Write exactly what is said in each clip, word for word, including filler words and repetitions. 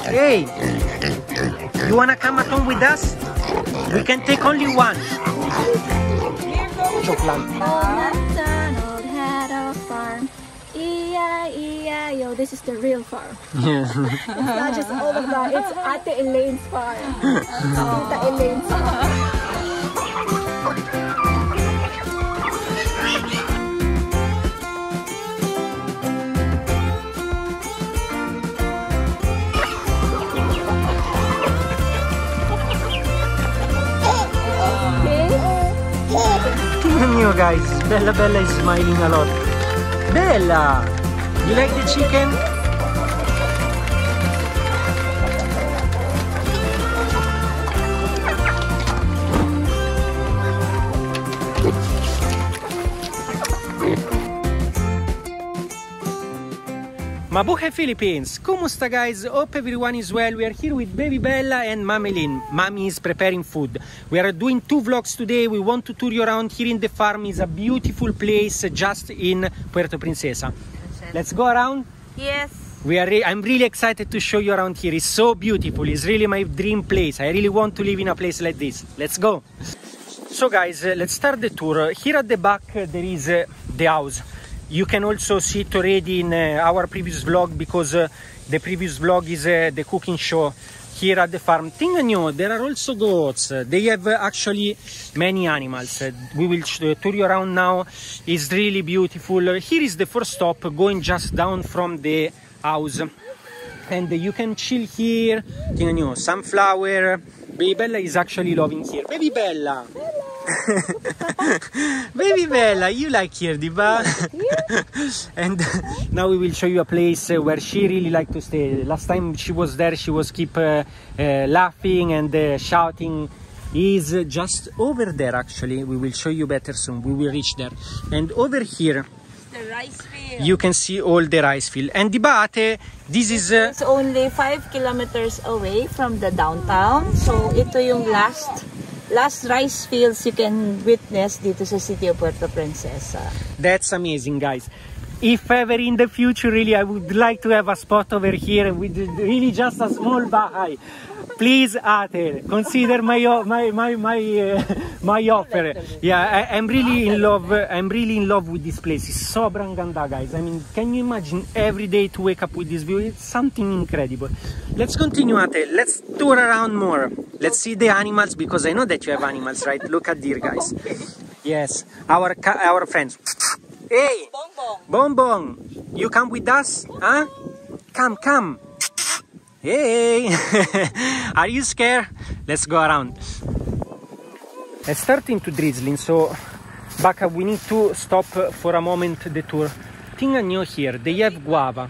Hey, you wanna come at home with us? We can take only one. Joke lang. MacDonald had a farm. E I E I O. This is the real farm. Yeah. It's not just all of that. It's Ate Elaine's farm. Tita Elaine's farm. Tingnan nyo guys, Bella Bella is smiling a lot. Bella! You like the chicken? Mabuhay Philippines! Kumusta guys? Hope everyone is well. We are here with Baby Bella and Mami Lynn. Mami is preparing food. We are doing two vlogs today. We want to tour you around here in the farm. It's a beautiful place just in Puerto Princesa. Let's go around? Yes. We are re I'm really excited to show you around here. It's so beautiful. It's really my dream place. I really want to live in a place like this. Let's go. So guys, uh, let's start the tour. Uh, here at the back uh, there is uh, the house. You can also see it already in uh, our previous vlog, because uh, the previous vlog is uh, the cooking show here at the farm. Tingnan nyo, there are also goats. Uh, they have uh, actually many animals. Uh, we will uh, tour you around now. It's really beautiful. Uh, here is the first stop, going just down from the house. And uh, you can chill here. Tingnan nyo, sunflower. Baby Bella is actually loving here. Baby Bella! Baby Bella, you like here, diba? And now we will show you a place uh, where she really liked to stay. Last time she was there, she was keep uh, uh, laughing and uh, shouting. Is uh, just over there actually. We will show you better soon. We will reach there. And over here, The rice field. you can see all the rice field. And diba ate, this is... Uh, It's only five kilometers away from the downtown. So ito yung last last rice fields you can witness dito sa city of Puerto Princesa. That's amazing, guys. If ever in the future, really, I would like to have a spot over here with really just a small bahay. Please, Ate, consider my my my my uh, my offer. Yeah, I, I'm really in love. Uh, I'm really in love with this place. It's sobrang ganda, guys. I mean, can you imagine every day to wake up with this view? It's something incredible. Let's continue, Ate. Let's tour around more. Let's see the animals, because I know that you have animals, right? Look at deer, guys. Yes, our our friends. Hey, Bongbong. Bongbong, you come with us? Huh? Come, come. Hey, are you scared? Let's go around. It's starting to drizzling, so Baka, we need to stop for a moment the tour. Tingnan nyo here, they have guava.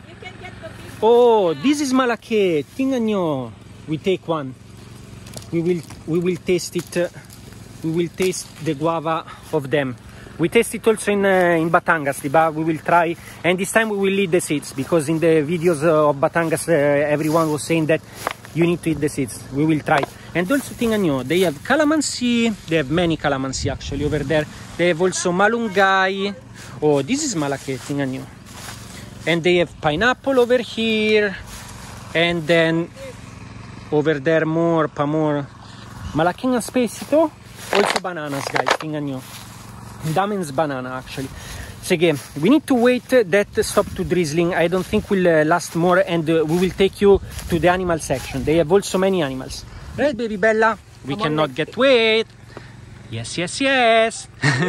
Oh, this is malake. Tingnan nyo. We take one. We will we will taste it. We will taste the guava of them. We taste it also in uh, in Batangas, diba? We will try, and this time we will eat the seeds, because in the videos uh, of Batangas uh, everyone was saying that you need to eat the seeds. We will try. And also tingnan nyo, they have calamansi. They have many calamansi actually over there. They have also malunggay. Oh, this is malake, tingnan nyo. And they have pineapple over here, and then over there more, pa more. Malaking space ito. Also bananas, guys, tingnan nyo. Damen's banana actually. So again, we need to wait uh, that stop to drizzling. I don't think will uh, last more, and uh, we will take you to the animal section. They have also many animals. Right, Baby Bella? We Come cannot on, get wait. Yes, yes, yes.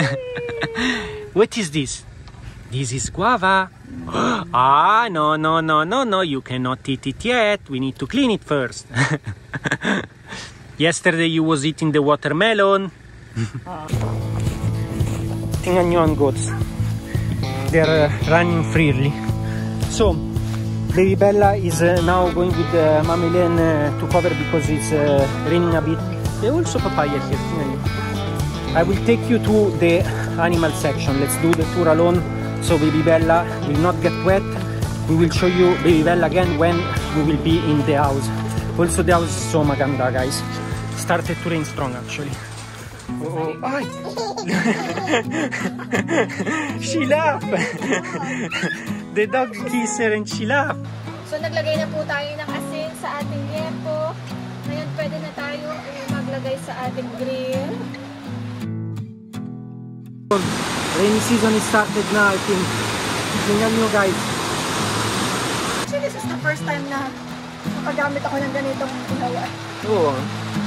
What is this? This is guava. Ah, no, no, no, no, no. You cannot eat it yet. We need to clean it first. Yesterday you was eating the watermelon. Tingnan nyo ang goats. They're uh, running freely. So, Baby Bella is uh, now going with uh, Mami Lynn uh, to cover, because it's uh, raining a bit. There's also papaya here. Tingnan nyo. I will take you to the animal section. Let's do the tour alone, so Baby Bella will not get wet. We will show you Baby Bella again when we will be in the house. Also, the house is so maganda, guys. Started to rain strong actually. Oh, ay! She laughed! The dog kissed her and she laughed. So naglagay na po tayo ng asin sa ating ating grill. Rainy season is started now, I think. Tingnan nyo guys. Actually, this is the first time na nakagamit ako ng ganitong ilawan. Oo.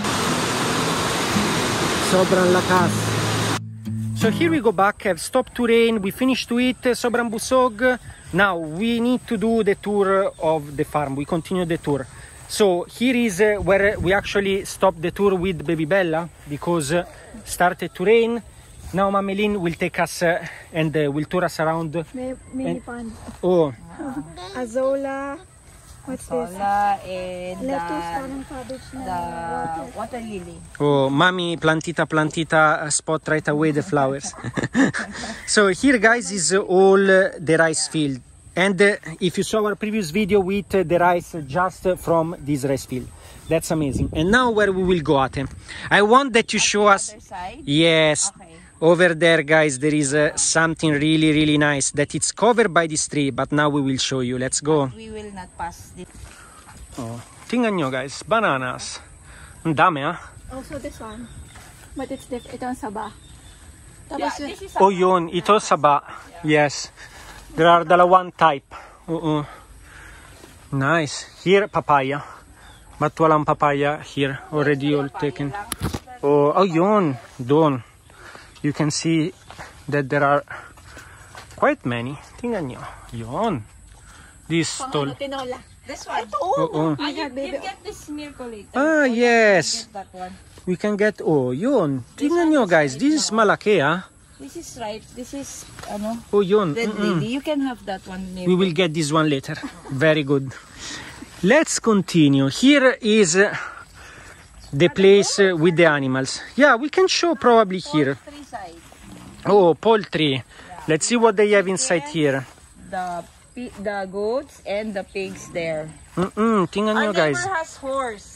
Sobrang lakas. So here we go back, have stopped to rain, we finished to eat, sobrang busog. Now we need to do the tour of the farm, we continue the tour. So here is uh, where we actually stopped the tour with Baby Bella because uh, started to rain. Now Mamelin will take us uh, and uh, will tour us around. May mini pond. Oh. Azola. What's this? Azola and Lettuce, the, parang cabbage na the water. water lily. Oh, mommy plantita plantita uh, spot right away the flowers. So here guys is uh, all uh, the rice field. And uh, if you saw our previous video with uh, the rice just uh, from this rice field. That's amazing. And now where we will go, Ate? I want that you show us. Other side? Yes. Okay. Over there, guys, there is uh, something really, really nice that it's covered by this tree, but now we will show you. Let's go. We will not pass this. Oh, tingnan nyo, guys. Bananas. Ang dami, ah. Also this one. But it's different. Ito ang saba. Yeah, Tapos, this is Oh, yun. Ito saba. Yes. There are dalawang type. Oo. Nice. Here, papaya. But walang papaya here. Already all taken. Oh, oh, yun. Doon. You can see that there are quite many. Tingnan nyo. Yun. This tall. tinola. This one. Oo. Ah, you, Yeah, baby. you get this miracle later. Ah, yes. Get that one. We can get, oh, yun. Tingnan nyo, guys. This is malaki, ah. This is ripe. This is ano, Oh, yun. red Mm-mm. lily. You can have that one. We will get this one later. Very good. Let's continue. Here is uh, the place uh, with the animals. Yeah, we can show probably here. Three sides. Oh, poultry. Let's see what they have inside here. The pi- the goats and the pigs there. Mm-mm, tingnan nyo, Our guys. neighbor has horse.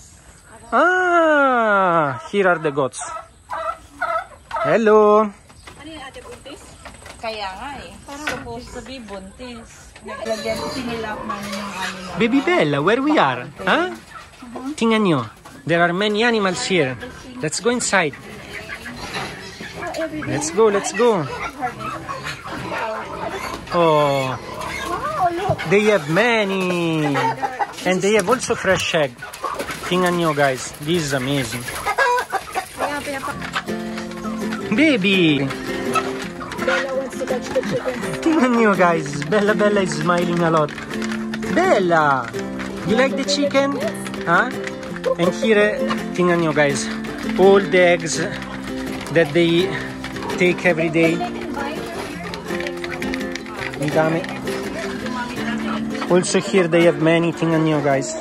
Ah, here are the goats. Hello. Ano yung ate buntis? Kaya nga eh. Supposed to be buntis. Naglagyan sinilap namin yung amin. Baby Bella, where we are? Huh? Tingnan nyo. There are many animals here. Let's go inside. Let's go, let's go. Oh, they have many. And they have also fresh egg. Tingnan nyo, guys. This is amazing. Baby! Bella wants to touch the chicken. Tingnan nyo, guys. Bella Bella is smiling a lot. Bella! You like the chicken? Huh? And here, tingnan nyo, guys. All the eggs that they take every day. Ang dami. Also here they have many. Tingnan nyo, guys.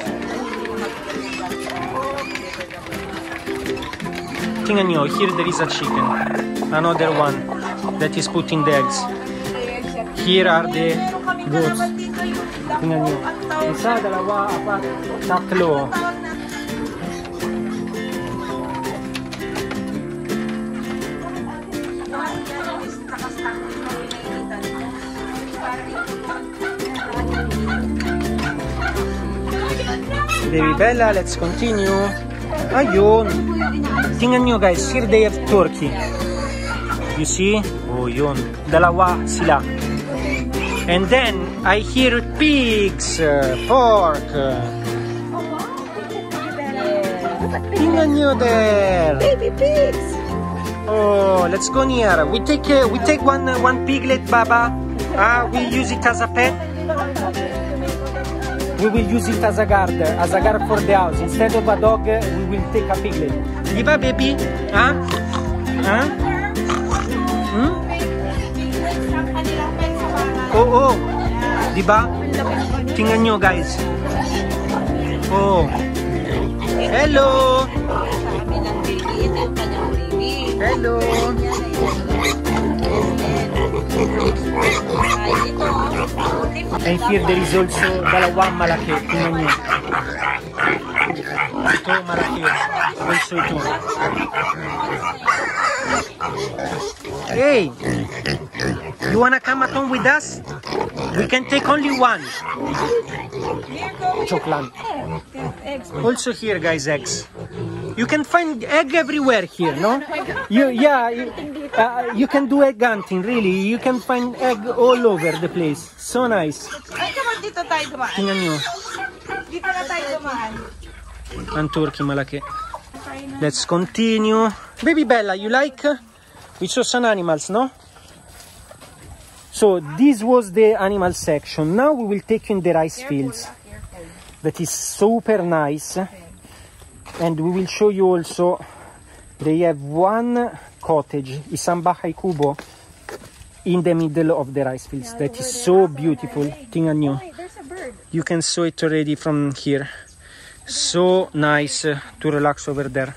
Tingnan nyo, here there is a chicken. Another one that is putting the eggs. Here are the goats. Tingnan nyo. Isa, dalawa, apat, tatlo. Baby Bella, let's continue. Ayun. Tingnan nyo, guys, here they have turkey. You see? Oh, yun. Dalawa sila. And then, I hear pigs, uh, pork. Uh, tingnan nyo there. Baby pigs! Oh, let's go near. We take uh, we take one uh, one piglet, Baba. Ah, uh, we use it as a pet. We will use it as a guard, as a guard for the house. Instead of a dog, uh, we will take a piglet. Diba, baby? Huh? Huh? Hmm? Oo. Oh, diba? Tingnan nyo, guys. Oh. Hello. Hello. And here there is also dalawang malaki. Tingnan nyo. Ito malaki. Also ito. Hey! You wanna come at home with us? We can take only one. Joke lang. Also here, guys, eggs. You can find egg everywhere here, no? You, yeah, you, uh, you can do egg hunting, really. You can find egg all over the place. So nice. Ay, come on, dito tayo dumaan. Tingnan nyo. Dito na tayo dumaan. Ang turkey malaki. Let's continue. Baby Bella, you like? We saw some animals, no? So this was the animal section. Now we will take you in the rice fields. That is super nice. And we will show you also, they have one cottage, isang bahay kubo, in the middle of the rice fields. That is so beautiful. Tingnan nyo. You can see it already from here. So nice uh, to relax over there.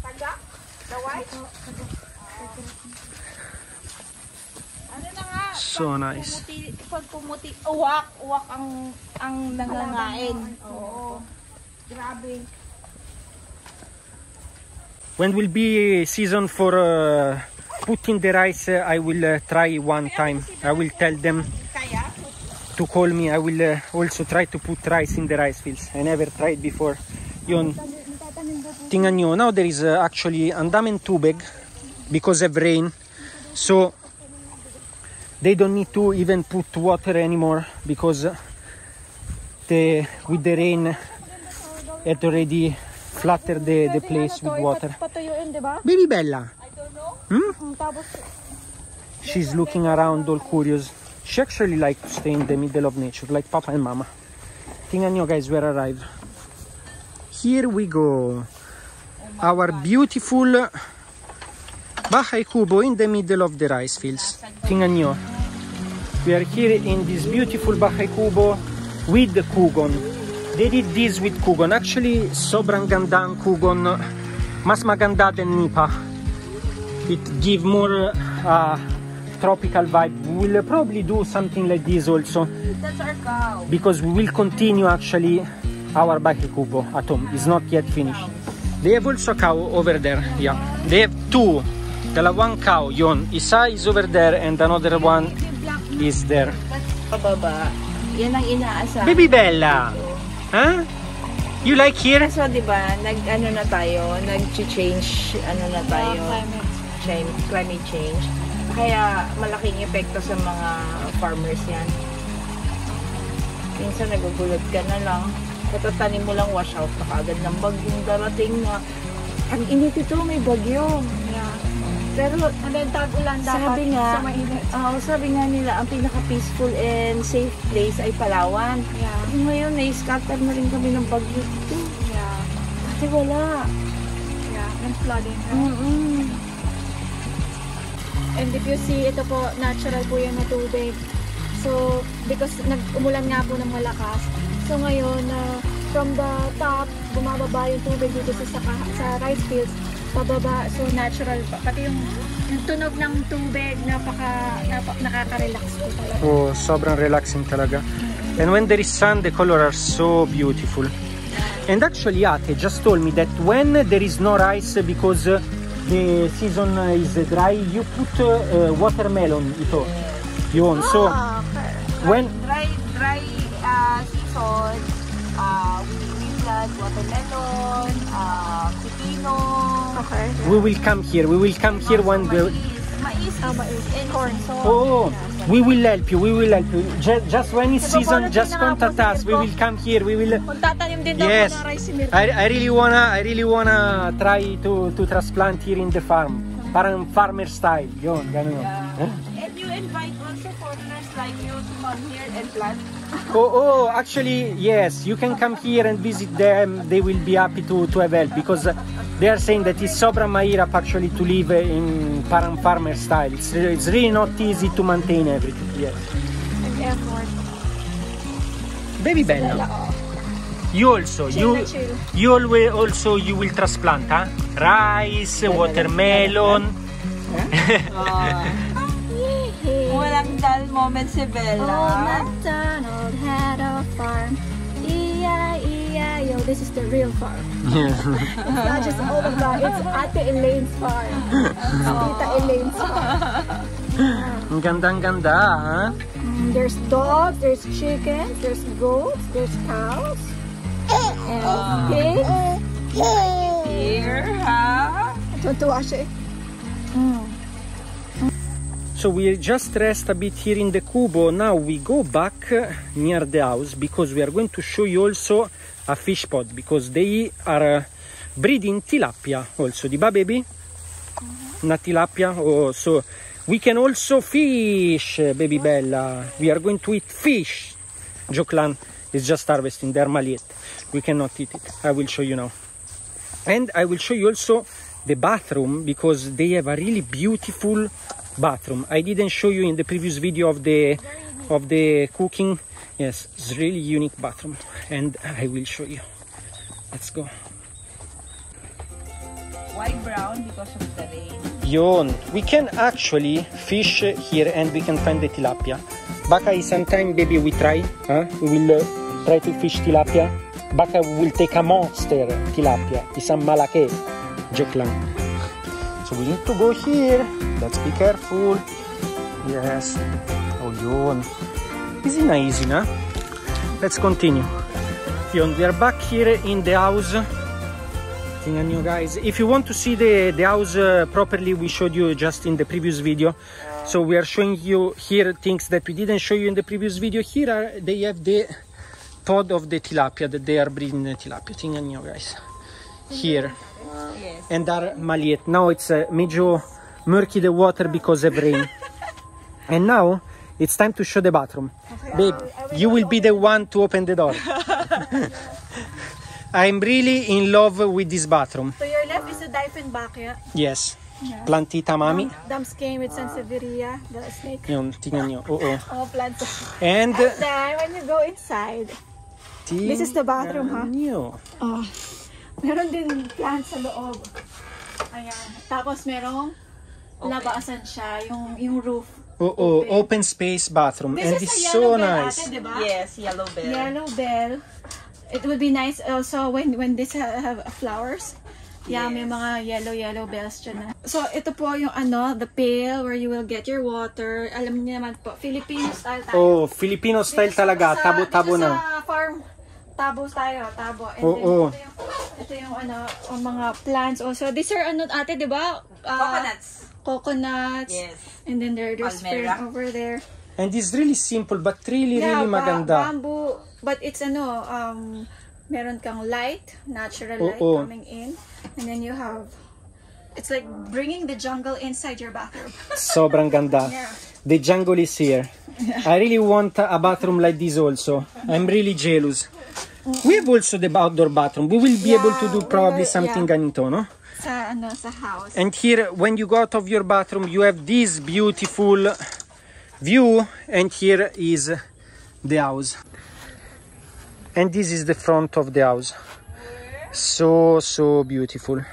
So nice. Pag pumuti, uwak, uwak ang ang nangangain. Oo. Grabe. When will be season for uh, putting the rice, uh, I will uh, try one time. I will tell them to call me. I will uh, also try to put rice in the rice fields. I never tried before. Yun. Tingnan nyo. Now there is uh, actually ang daming tubig because of rain. So they don't need to even put water anymore because the with the rain it already flattered the, the place with water. Baby Bella. Hmm? She's looking around all curious. She actually likes to stay in the middle of nature like Papa and Mama. Tingnan nyo guys, we're arrived. Here we go. Our beautiful bahay kubo in the middle of the rice fields. Tingnan nyo. We are here in this beautiful bahay kubo with the kugon. They did this with kugon. Actually, sobrang ganda ang kugon. Mas maganda than nipa. It give more uh, tropical vibe. We will probably do something like this also. That's our cow. Because we will continue actually our bahay kubo at home. It's not yet finished. They have also a cow over there. Yeah. They have two. Dalawang cow. Yon. Isa is over there and another one is there. Pababa. Yan ang inaasa. Baby Bella. Huh? You like here? So, di ba, nag-ano na tayo, nag-change, ano na tayo, change, climate change. Kaya malaking epekto sa mga farmers yan. Minsan nagugulot ka na lang. Katatanim mo lang wash out na kagad ng bagyong darating na. Ang init ito, may bagyo. Yeah. Pero, tag-ulan dapat sabi nga, sa mainit. uh, sabi nga nila, ang pinaka-peaceful and safe place ay Palawan. Yeah. Ngayon, na-scatter na rin kami ng bagyo dito. Yeah. Kasi wala. Yeah, and flooding. Mm-mm. And if you see, ito po, natural po yan na tubig. So, because nag-umulan nga po ng malakas. So, ngayon, uh, from the top, bumababa yung tubig dito sa, sa, sa rice fields. Pababa, so natural pa. Pati yung, yung tunog ng tubig, napaka, napaka nakaka-relax po talaga. Oh, sobrang relaxing talaga. And when there is sun, the colors are so beautiful. And actually, Ate just told me that when there is no rice because uh, the season is dry, you put uh, uh, watermelon ito. Yun. So, Ah, okay. when Dry, dry uh, season, uh, we, we plant watermelon, uh, pipino. Okay. we will come here, we will come here when the... Mais, Ah, mais. and Corn. So, Oh, we will help you, we will help you. Just, just when it's Ito, season, follow just din na nga contact po, us. sige We po. will come here, we will... magtatanim din daw Yes, po ng rice si Mirko. I, I really wanna, I really wanna try to to transplant here in the farm, parang farmer style, yun, ganun. Huh? And you invite also foreigners like you to come here and plant. Oh, oh, actually, yes, you can come here and visit them. They will be happy to to have help because they are saying that it's sobrang mahirap actually to live in parang farmer style. It's it's really not easy to maintain everything. Yes. And effort. Baby Bella. You also, Chill you, na chill. you always also you will transplant, huh? Rice, watermelon. Walang dull moment si Oh, Bella. MacDonald had a farm. E I E I O. This is the real farm. It's not just all of that. It's Ate Elaine's farm. It's Tita Elaine's farm. Ang gandang ganda, ha? Mm, There's dogs, there's chickens, there's goats, there's cows, and pigs. Here, ha? Tuwa siya eh. Mm. So we just rest a bit here in the Cubo. Now we go back near the house because we are going to show you also a fish pond because they are uh, breeding tilapia also. Di ba, baby? Mm-hmm. Not tilapia. Oh, so we can also fish, baby Bella. We are going to eat fish. Joklan is just harvesting their maliet. We cannot eat it. I will show you now. And I will show you also the bathroom because they have a really beautiful bathroom. I didn't show you in the previous video of the of the cooking. Yes, it's really unique bathroom and I will show you. Let's go. Why brown? Because of the rain. Yon, we can actually fish here and we can find the tilapia. Baka sometime baby we try, huh? We will uh, try to fish tilapia. Baka will take a monster tilapia. It's a malake. Joke lang. So we need to go here. Let's be careful. Yes. Oh, yun. Easy na, easy na. Let's continue. Yun, we are back here in the house. Tingnan nyo, guys. If you want to see the, the house uh, properly, we showed you just in the previous video. So we are showing you here things that we didn't show you in the previous video. Here are, they have the pod of the tilapia that they are breeding the tilapia. Tingnan nyo, guys. Here. Yes. And our maliet. Now it's uh, medyo murky the water because of rain. And now it's time to show the bathroom. Okay. Babe, you will be the one to open the door. I'm really in love with this bathroom. To your left is the Diefenbachia. Yes. Yeah. Plantita mami. Dams came with Sansevieria, the snake. Yun, tingnan nyo. Oo. Oh, plants. And then when you go inside, this is the bathroom, ha? Nyo. Oh. Meron din plants sa loob. Ayan. Tapos merong labasan siya, yung, yung roof. Oo, open. open space bathroom. This and is it's a so bell, nice. Ate, diba? Yes, yellow bell. Yellow bell. It would be nice also when when this ha have flowers. Yeah, yes. May mga yellow yellow bells dyan. So ito po yung ano, the pail where you will get your water. Alam niyo naman po, Filipino style tayo. Oh, Filipino style dito talaga. Tabo-tabo na. Sa farm, tabo tayo, tabo. And oh, then, oh. Ito, yung, ito yung ano, yung mga plants also. These are ano, ate, di ba? Uh, Coconuts. Coconuts. Yes. And then there, there's fern over there. And it's really simple but really, yeah, really maganda. Bamboo. But it's ano, um, meron kang light, natural light oh, oh. coming in. And then you have, it's like bringing the jungle inside your bathroom. Sobrang ganda. Yeah. The jungle is here. Yeah. I really want a bathroom like this also. I'm really jealous. Mm-hmm. We have also the outdoor bathroom. We will be yeah, able to do probably will, something yeah. ganito, no? Sa, ano, sa house. And here, when you go out of your bathroom, you have this beautiful view. And here is the house. And this is the front of the house. So, so beautiful.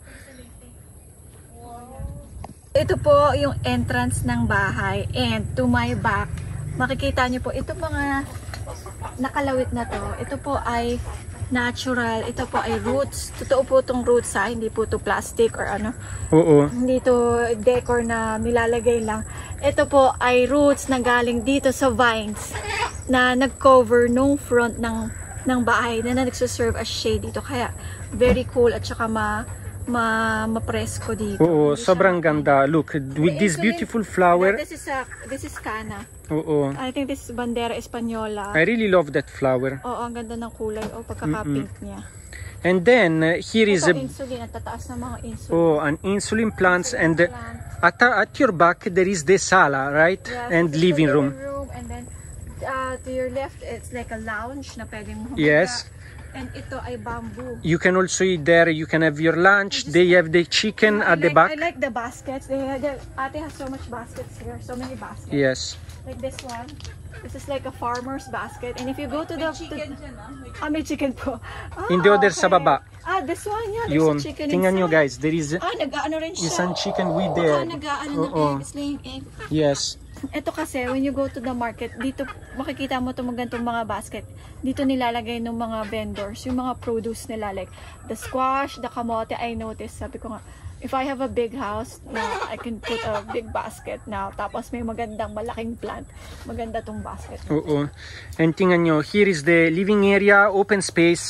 Ito po yung entrance ng bahay. And to my back, makikita nyo po, ito mga nakalawit na to. Ito po ay natural. Ito po ay roots. Totoo po itong roots ha. Hindi po ito plastic or ano. Oo. Hindi ito decor na nilalagay lang. Ito po ay roots na galing dito sa vines na nag-cover nung front ng ng bahay na, na nagsuserve as shade dito. Kaya very cool at saka ma ma mapresko dito. Oo, sobrang ganda. Look, with this beautiful flower. This is a this is Cana. Oo. I think this is Bandera Española. I really love that flower. Oo, ang ganda ng kulay. O, pagkaka-pink mm -mm. niya. And then, uh, here ito, is a... insulin. At tataas na mga insulin. Oh, an insulin plants. Insulin and plant. at, at your back, there is the sala, right? Yes, and living room. room. And then, uh, to your left, it's like a lounge na pwedeng humaga. Yes. And ito ay bamboo. You can also eat there. You can have your lunch. They have the chicken yeah, at like, the back. I like the baskets. They have, the, Ate has so much baskets here. So many baskets. Yes. Like this one. This is like a farmer's basket. And if you go to the... Chicken to, dyan, no? ah, may chicken po. Ah, In the other okay. sa baba. Ah, this one. Yeah, there's Yun. a chicken Tingnan inside. nyo guys. There is Ah, nag-ano rin siya. isang chicken with the Ah, egg. nag-ano Oh, ng oh. egg. It's laying egg. Yes. Ito kasi, when you go to the market, dito makikita mo itong ganitong mga basket. Dito nilalagay ng mga vendors, yung mga produce nila. Like, the squash, the kamote, I noticed. Sabi ko nga, if I have a big house, na I can put a big basket now. Tapos may magandang malaking plant. Maganda tong basket. Oo. And tingnan nyo, here is the living area, open space.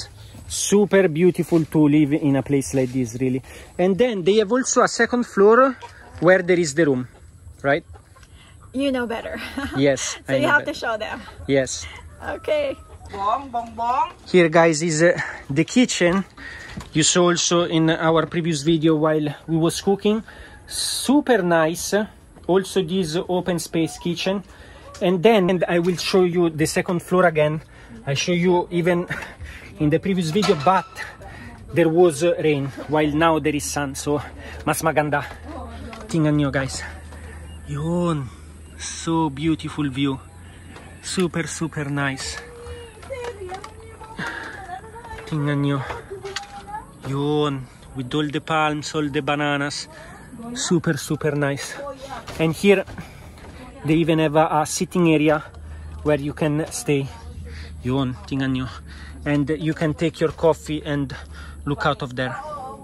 Super beautiful to live in a place like this, really. And then they have also a second floor where there is the room, right? You know better. Yes. So I you know have that. to show them. Yes. Okay. Bong, bong, bong. Here, guys, is uh, the kitchen. You saw also in our previous video while we was cooking. Super nice. Also this open space kitchen. And then and I will show you the second floor again. I show you even in the previous video, but there was uh, rain, while now there is sun. So, mas maganda. Tingnan nyo, guys. Yun. So beautiful view. Super, super nice. Tingnan nyo. Yun. With all the palms, all the bananas. Super, super nice. And here, they even have a, a sitting area where you can stay. Yun. Tingnan nyo. And you can take your coffee and look out of there.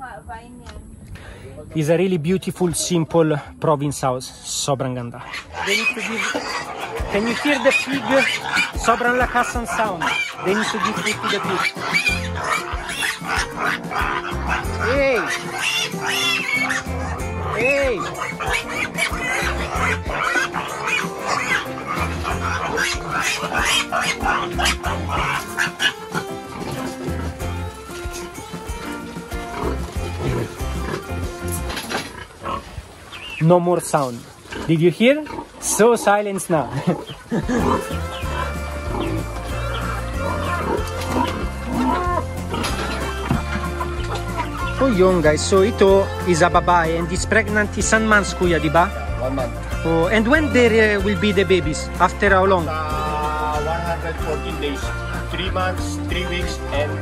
It's a really beautiful, simple province house. Sobrang ganda. They need to give... Can you hear the pig? Sobrang lakas ang sound. They need to give food to the pig. Hey! Hey! No more sound. Did you hear? So silence now. So yun, guys. So ito is a babae and this pregnant is one month, kuya, di ba? One month. Oh, and when there uh, will be the babies? After how long? Uh, one hundred fourteen days. Three months, three weeks, and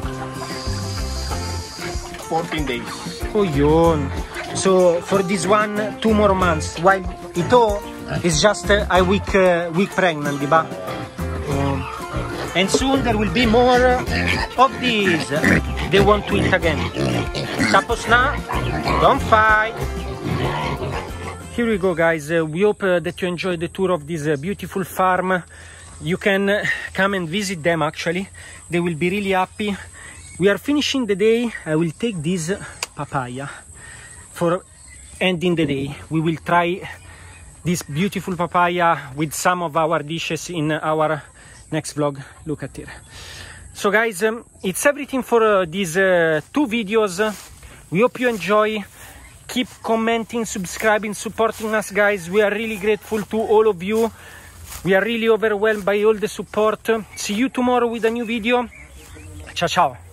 fourteen days. Oh yun. So for this one, two more months. While ito is just uh, a week, uh, week pregnant, di ba? Um, and soon there will be more of these. They want to eat again. Tapos na, don't fight. Here we go, guys. Uh, we hope uh, that you enjoyed the tour of this uh, beautiful farm. You can uh, come and visit them, actually. They will be really happy. We are finishing the day. I will take this papaya for ending the day. We will try this beautiful papaya with some of our dishes in our next vlog. Look at it. So guys, um, it's everything for uh, these uh, two videos. We hope you enjoy. Keep commenting, subscribing, supporting us, guys. We are really grateful to all of you. We are really overwhelmed by all the support. See you tomorrow with a new video. Ciao, ciao.